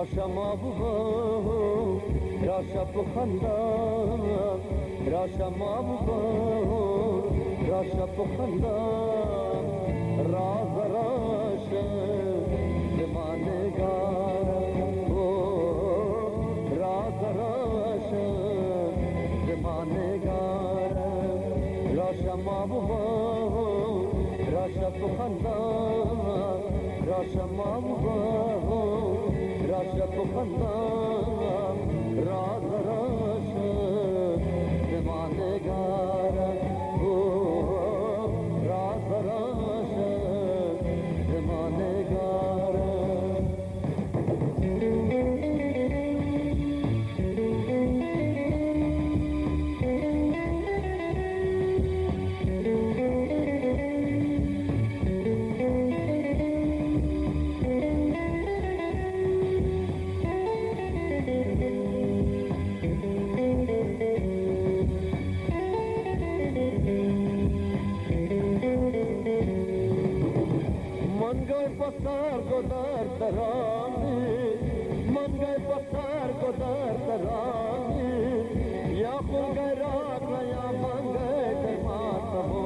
راشا مابو راشا پخندا راشا مابو راشا پخندا راز راشا زمانه گار راز راشا زمانه گار راشا مابو راشا پخندا راشا مابو راشا پخندا راز راشا زمانه گار راز راشا زمانه گار پسر گذر ترانی من گئے پسر گذر ترانی یا خون گئے رات یا من گئے دمات ہو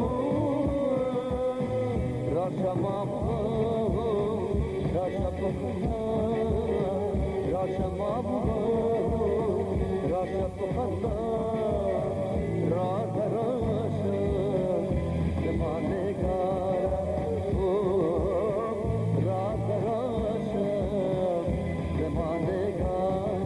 راشا مابو راشا پخندا راشا مابو راشا پخندا راز راشا زمانے گار راز راشا زمانه گار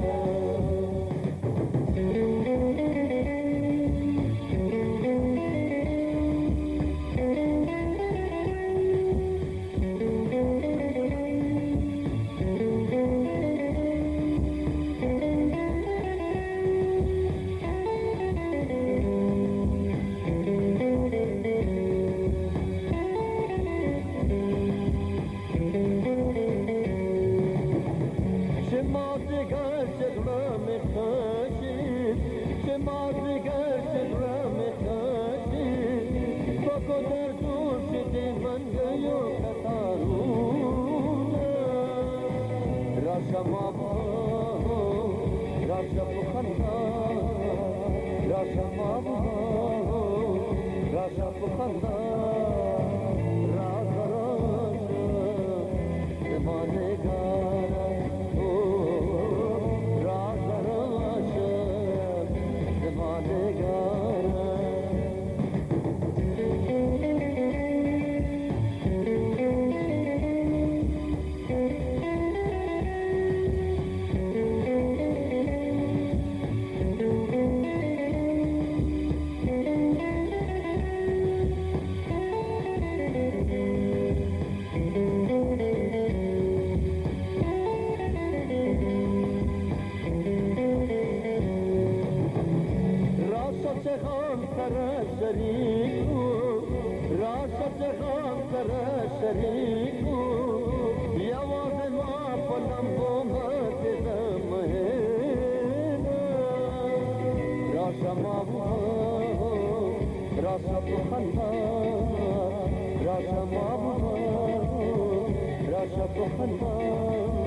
راشا مابو راشا پخندا راشا مابو راشا پخندا راز راشا زمانه گار راز راشا زمانه گار شریکو راشا چخان سر شریکو یواز ما پلمبو مت زمهینا راشا مابو راشا پخندا راشا مابو راشا پخندا